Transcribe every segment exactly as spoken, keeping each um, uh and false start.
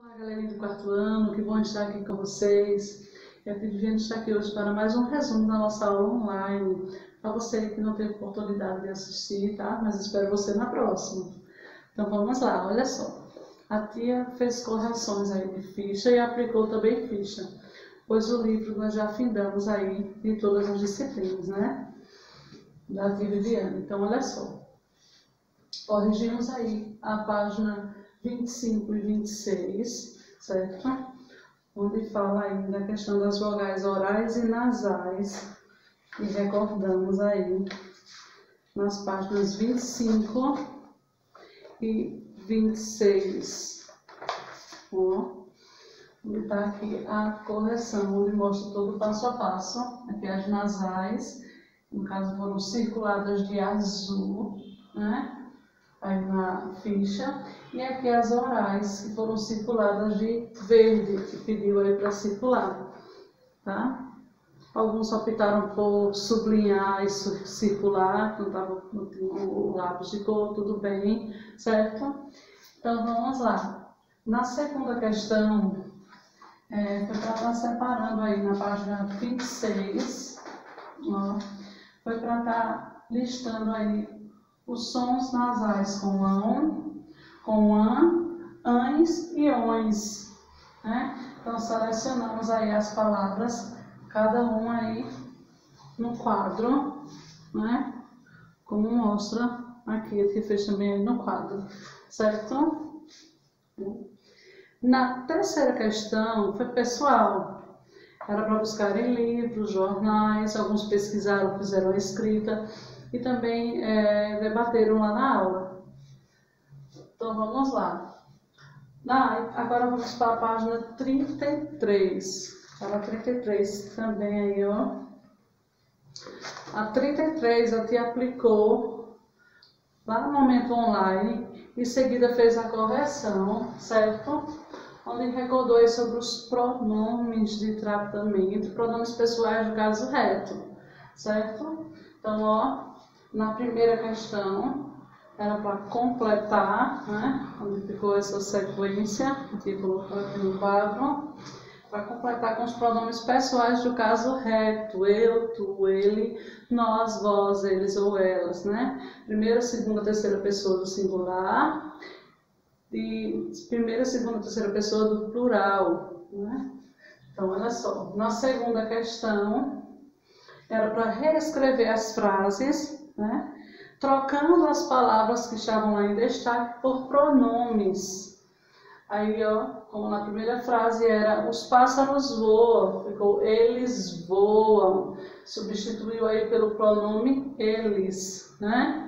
Olá, galerinha do quarto ano, que bom estar aqui com vocês. Eu acredito estar aqui hoje para mais um resumo da nossa aula online, para você que não teve oportunidade de assistir, tá? Mas espero você na próxima. Então vamos lá, olha só. A tia fez correções aí de ficha e aplicou também ficha, pois o livro nós já findamos aí de todas as disciplinas, né? Da tia Viviane. Então olha só. Corrigimos aí a página vinte e cinco e vinte e seis, certo? Onde fala aí da questão das vogais orais e nasais. E recordamos aí nas páginas vinte e cinco e vinte e seis. Ó, onde está aqui a correção, onde mostra todo o passo a passo. Aqui as nasais, no caso foram circuladas de azul, né? Aí na ficha, e aqui as orais, que foram circuladas de verde, que pediu aí para circular, tá? Alguns optaram por sublinhar e circular, não estava o lápis de cor, tudo bem, certo? Então vamos lá. Na segunda questão, é, foi para estar separando aí na página vinte e seis, ó, foi para estar listando aí os sons nasais com ão, com an, ães e ões, né? Então selecionamos aí as palavras, cada um aí no quadro, né? Como mostra aqui, que fez também aí no quadro, certo? Na terceira questão foi pessoal, era para buscar em livros, jornais, alguns pesquisaram, fizeram a escrita, e também é, debateram lá na aula. Então vamos lá. Na, agora vamos para a página trinta e três. Para a trinta e três também aí, ó. A trinta e três a tia aplicou lá no momento online, em seguida fez a correção, certo? Onde recordou aí sobre os pronomes de tratamento, pronomes pessoais do caso reto, certo? Então, ó, na primeira questão, era para completar, né? Onde ficou essa sequência, aqui colocou aqui no quadro, para completar com os pronomes pessoais do caso reto, eu, tu, ele, nós, vós, eles ou elas, né? Primeira, segunda, terceira pessoa do singular e primeira, segunda, terceira pessoa do plural, né? Então, olha só, na segunda questão, era para reescrever as frases, né? Trocando as palavras que estavam lá em destaque por pronomes. Aí, ó, como na primeira frase era os pássaros voam, ficou eles voam. Substituiu aí pelo pronome eles, né?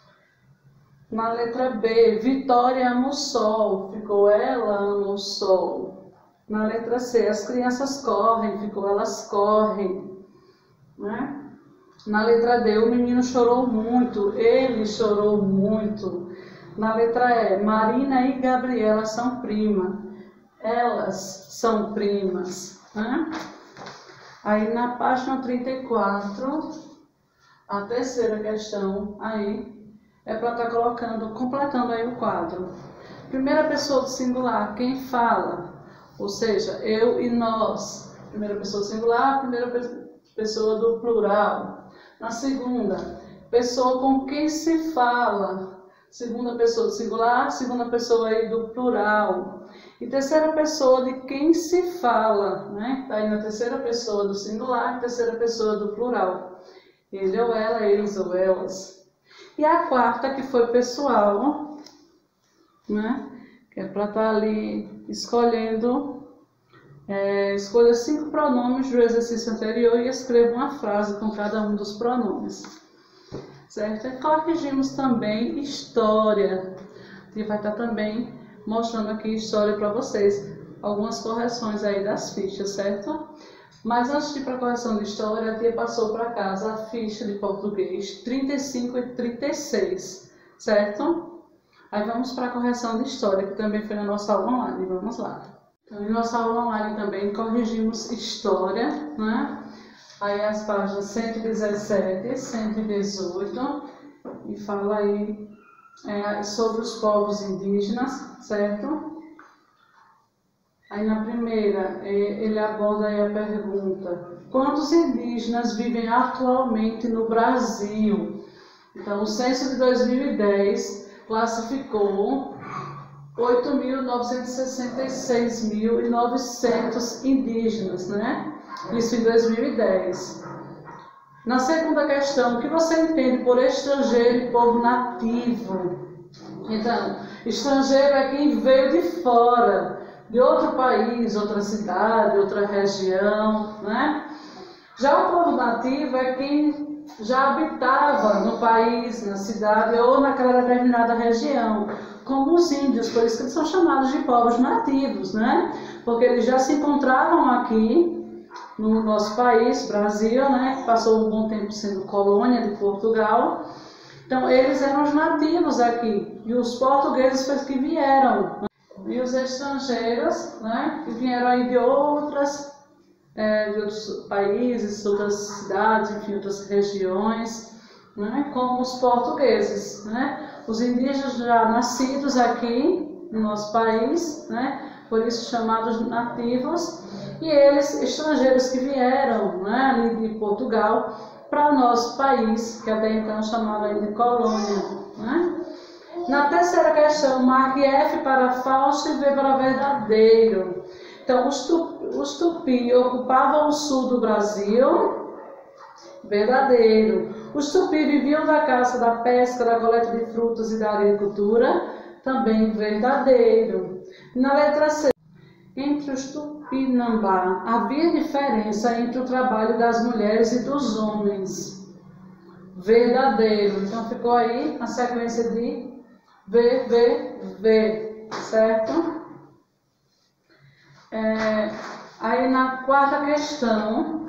Na letra B, Vitória ama o sol, ficou ela ama o sol. Na letra C, as crianças correm, ficou elas correm. Né? Na letra D, o menino chorou muito, ele chorou muito. Na letra E, Marina e Gabriela são primas, elas são primas. Né? Aí na página trinta e quatro, a terceira questão aí é para estar colocando, completando aí o quadro. Primeira pessoa do singular, quem fala? Ou seja, eu e nós. Primeira pessoa do singular, primeira pessoa pessoa do plural. Na segunda, pessoa com quem se fala. Segunda pessoa do singular, segunda pessoa aí do plural. E terceira pessoa de quem se fala, né? Tá aí na terceira pessoa do singular, terceira pessoa do plural. Ele ou ela, eles ou elas. E a quarta, que foi pessoal, né? Que é para estar ali escolhendo. É, escolha cinco pronomes do exercício anterior e escreva uma frase com cada um dos pronomes. Certo? E corrigimos também história. E vai estar também mostrando aqui história para vocês. Algumas correções aí das fichas, certo? Mas antes de ir para a correção de história, a tia passou para casa a ficha de português trinta e cinco e trinta e seis. Certo? Aí vamos para a correção de história, que também foi na nossa aula online. Vamos lá. Então, em nossa aula online também corrigimos história, né? Aí as páginas cento e dezessete, cento e dezoito, e fala aí é, sobre os povos indígenas, certo? Aí na primeira, ele aborda aí a pergunta: quantos indígenas vivem atualmente no Brasil? Então, o censo de dois mil e dez classificou oito mil novecentos e sessenta e seis mil e novecentos indígenas, né? Isso em dois mil e dez. Na segunda questão, o que você entende por estrangeiro e povo nativo? Então, estrangeiro é quem veio de fora, de outro país, outra cidade, outra região, né? Já o povo nativo é quem já habitava no país, na cidade ou naquela determinada região, como os índios, por isso que eles são chamados de povos nativos, né? Porque eles já se encontravam aqui no nosso país, Brasil, né? Que passou um bom tempo sendo colônia de Portugal. Então, eles eram os nativos aqui, e os portugueses foi que vieram. E os estrangeiros, né, que vieram aí de outras, é, de outros países, outras cidades, enfim, outras regiões, né, como os portugueses, né? Os indígenas já nascidos aqui no nosso país, né, por isso chamados nativos, e eles, estrangeiros que vieram, né, ali de Portugal para o nosso país, que até então chamava aí de colônia, né? Na terceira questão, marque F para falso e V para verdadeiro. Então, os tupi, os tupi ocupavam o sul do Brasil, verdadeiro. Os tupi viviam da caça, da pesca, da coleta de frutas e da agricultura, também verdadeiro. Na letra C, entre os Tupinambá havia diferença entre o trabalho das mulheres e dos homens, verdadeiro. Então, ficou aí a sequência de V, V, V, certo? É, aí na quarta questão,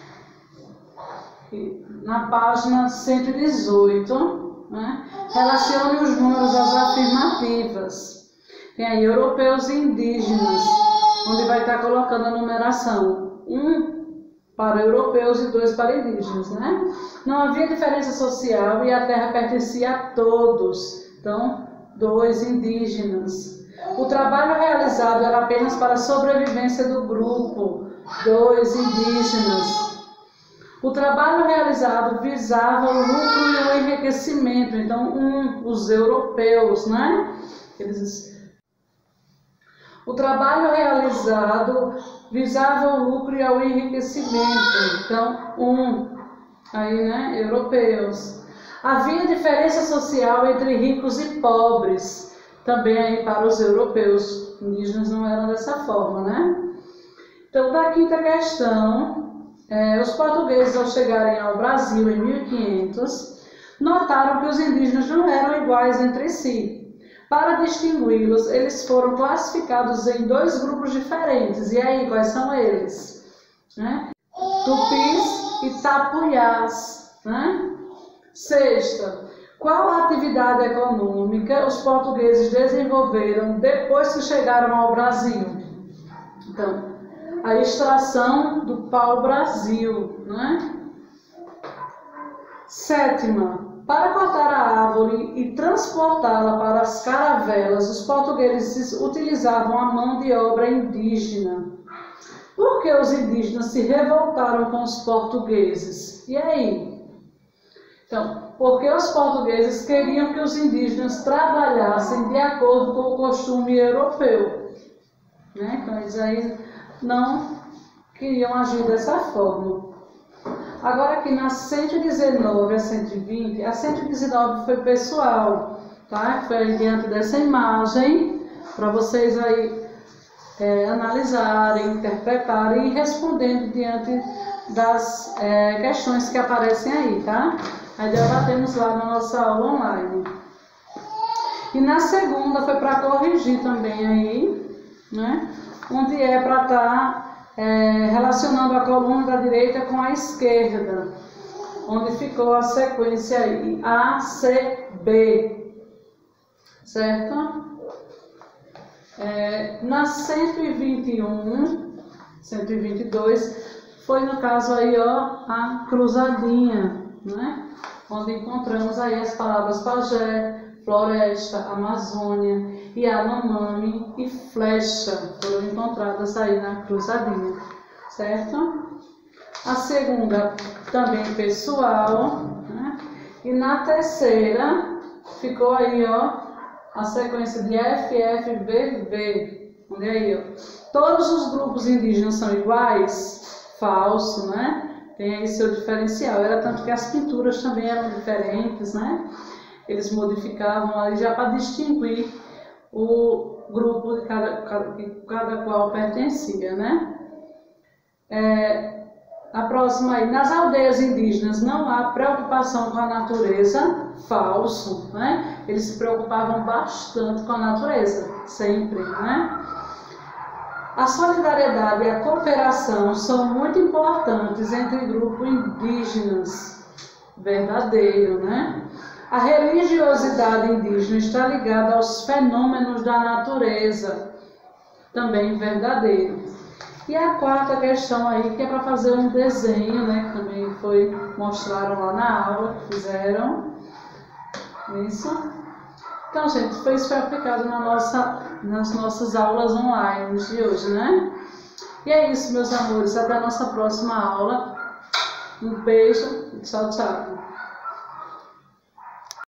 na página cento e dezoito, né, relacione os números às afirmativas. Tem aí europeus e indígenas, onde vai estar colocando a numeração um para europeus e dois para indígenas, né? Não havia diferença social e a terra pertencia a todos. Então, dois indígenas. O trabalho realizado era apenas para a sobrevivência do grupo, dois indígenas. O trabalho realizado visava o lucro e o enriquecimento, então um, os europeus, né? Eles... O trabalho realizado visava o lucro e o enriquecimento, então um, aí, né? Europeus. Havia diferença social entre ricos e pobres, também aí para os europeus. Indígenas não eram dessa forma, né? Então, da quinta questão, é, os portugueses, ao chegarem ao Brasil em mil e quinhentos, notaram que os indígenas não eram iguais entre si. Para distingui-los, eles foram classificados em dois grupos diferentes. E aí, quais são eles? Né? Tupis e Tapuyás, né? Sexta, qual a atividade econômica os portugueses desenvolveram depois que chegaram ao Brasil? Então, a extração do pau-brasil, né? Sétima, para cortar a árvore e transportá-la para as caravelas, os portugueses utilizavam a mão de obra indígena. Por que os indígenas se revoltaram com os portugueses? E aí? Então, porque os portugueses queriam que os indígenas trabalhassem de acordo com o costume europeu, né? Então, eles aí não queriam agir dessa forma. Agora aqui na cento e dezenove a cento e vinte, a cento e dezenove foi pessoal, tá? Foi aí diante dessa imagem, para vocês aí é, analisarem, interpretarem e respondendo diante das é, questões que aparecem aí, tá? Aí debatemos lá na nossa aula online. E na segunda foi para corrigir também aí, né? Onde é para estar é, relacionando a coluna da direita com a esquerda, onde ficou a sequência aí, A, C, B, certo? É, na cento e vinte e um, cento e vinte e dois, foi no caso aí, ó, a cruzadinha, né? Onde encontramos aí as palavras pajé, Floresta, Amazônia, Yanomami e Flecha foram encontradas aí na cruzadinha, certo? A segunda também pessoal, né? E na terceira ficou aí, ó, a sequência de F F V V. Olha aí, ó. Todos os grupos indígenas são iguais? Falso, né? Tem aí seu diferencial. Era tanto que as pinturas também eram diferentes, né? Eles modificavam ali já para distinguir o grupo de cada, cada, que cada qual pertencia, né? É, a próxima aí, nas aldeias indígenas não há preocupação com a natureza, falso, né? Eles se preocupavam bastante com a natureza, sempre, né? A solidariedade e a cooperação são muito importantes entre grupos indígenas, verdadeiro, né? A religiosidade indígena está ligada aos fenômenos da natureza, também verdadeiro. E a quarta questão aí, que é para fazer um desenho, né, que também foi, mostraram lá na aula, que fizeram. Isso. Então, gente, foi isso foi aplicado na nossa, nas nossas aulas online de hoje, né? E é isso, meus amores. Até a nossa próxima aula. Um beijo e tchau, tchau.